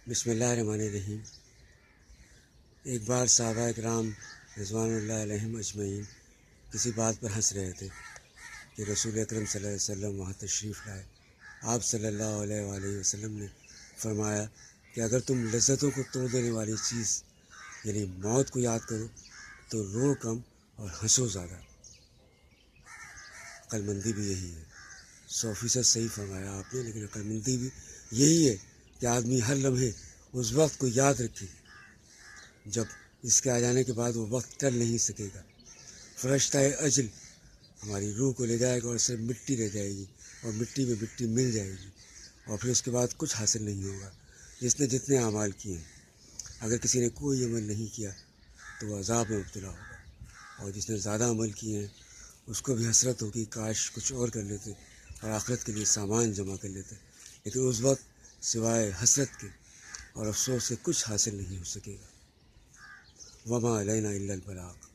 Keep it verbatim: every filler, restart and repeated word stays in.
بسم اللہ الرحمن الرحیم۔ ایک بار صحابہ اکرام رضوان اللہ علیہم اجمعین کسی بات پر ہنس رہے تھے کہ رسول اکرم صلی اللہ علیہ وسلم وہاں تشریف لائے۔ آپ صلی اللہ علیہ وآلہ وسلم نے فرمایا کہ اگر تم لذتوں کو توڑ دینے والی چیز یعنی موت کو یاد کرو تو رو کم اور ہنسو زیادہ۔ عقل مندی بھی یہی ہے۔ سو فیصد صحیح فرمایا آپ نے، لیکن عقل مندی بھی یہی ہے کہ آدمی ہر لمحے اس وقت کو یاد رکھے جب اس کے آ جانے کے بعد وہ وقت ٹل نہیں سکے گا۔ فرشتہ اجل ہماری روح کو لے جائے گا اور صرف مٹی رہ جائے گی، اور مٹی میں مٹی مل جائے گی، اور پھر اس کے بعد کچھ حاصل نہیں ہوگا۔ جس نے جتنے اعمال کیے ہیں، اگر کسی نے کوئی عمل نہیں کیا تو وہ عذاب میں مبتلا ہوگا، اور جس نے زیادہ عمل کیے ہیں اس کو بھی حسرت ہوگی کاش کچھ اور کر لیتے اور آخرت کے لیے سامان جمع کر لیتے، لیکن اس وقت سوائے حسرت کے اور افسوس سے کچھ حاصل نہیں ہو سکے گا۔ وما علینا الا البلاغ۔